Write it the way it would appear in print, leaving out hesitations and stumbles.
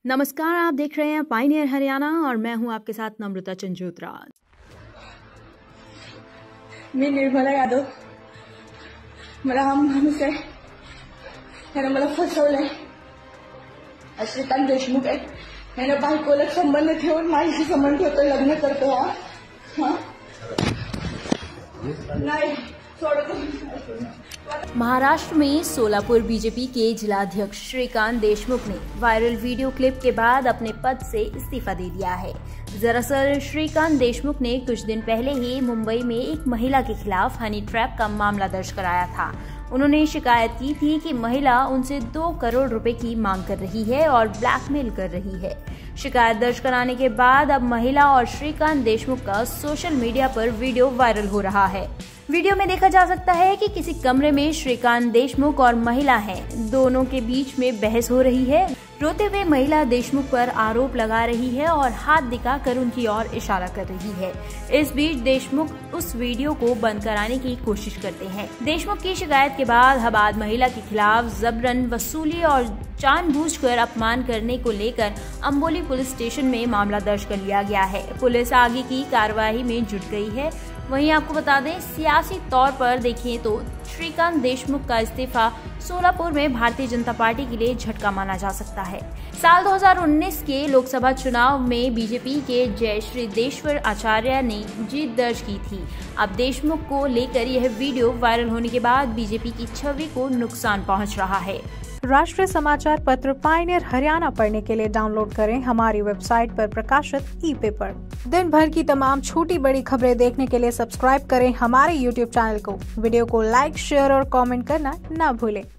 नमस्कार, आप देख रहे हैं पायनियर हरियाणा और मैं हूं आपके साथ नम्रता चंजोत्रा। मी निर्मला यादव, मला हा माणूस आहे त्यानं मला फसवलंय। श्रीकांत देशमुख आहे, यानं बायकोला संबंध ठेवून माझ्याशी संबंध ठेवतो, लग्न करतो। हा नाही सोडतो। महाराष्ट्र में सोलापुर बीजेपी के जिलाध्यक्ष श्रीकांत देशमुख ने वायरल वीडियो क्लिप के बाद अपने पद से इस्तीफा दे दिया है। दरअसल श्रीकांत देशमुख ने कुछ दिन पहले ही मुंबई में एक महिला के खिलाफ हनी ट्रैप का मामला दर्ज कराया था। उन्होंने शिकायत की थी कि महिला उनसे 2 करोड़ रुपए की मांग कर रही है और ब्लैकमेल कर रही है। शिकायत दर्ज कराने के बाद अब महिला और श्रीकांत देशमुख का सोशल मीडिया पर वीडियो वायरल हो रहा है। वीडियो में देखा जा सकता है कि किसी कमरे में श्रीकांत देशमुख और महिला हैं, दोनों के बीच में बहस हो रही है। रोते हुए महिला देशमुख पर आरोप लगा रही है और हाथ दिखाकर उनकी ओर इशारा कर रही है। इस बीच देशमुख उस वीडियो को बंद कराने की कोशिश करते हैं। देशमुख की शिकायत के बाद महिला के खिलाफ जबरन वसूली और जानबूझकर अपमान करने को लेकर अंबोली पुलिस स्टेशन में मामला दर्ज कर लिया गया है। पुलिस आगे की कार्रवाई में जुट गई है। वहीं आपको बता दें, सियासी तौर पर देखें तो श्रीकांत देशमुख का इस्तीफा सोलापुर में भारतीय जनता पार्टी के लिए झटका माना जा सकता है। साल 2019 के लोकसभा चुनाव में बीजेपी के जयश्री देश्वर आचार्य ने जीत दर्ज की थी। अब देशमुख को लेकर यह वीडियो वायरल होने के बाद बीजेपी की छवि को नुकसान पहुंच रहा है। राष्ट्रीय समाचार पत्र पायनियर हरियाणा पढ़ने के लिए डाउनलोड करें हमारी वेबसाइट पर प्रकाशित ई-पेपर। दिन भर की तमाम छोटी बड़ी खबरें देखने के लिए सब्सक्राइब करें हमारे YouTube चैनल को। वीडियो को लाइक, शेयर और कमेंट करना न भूलें।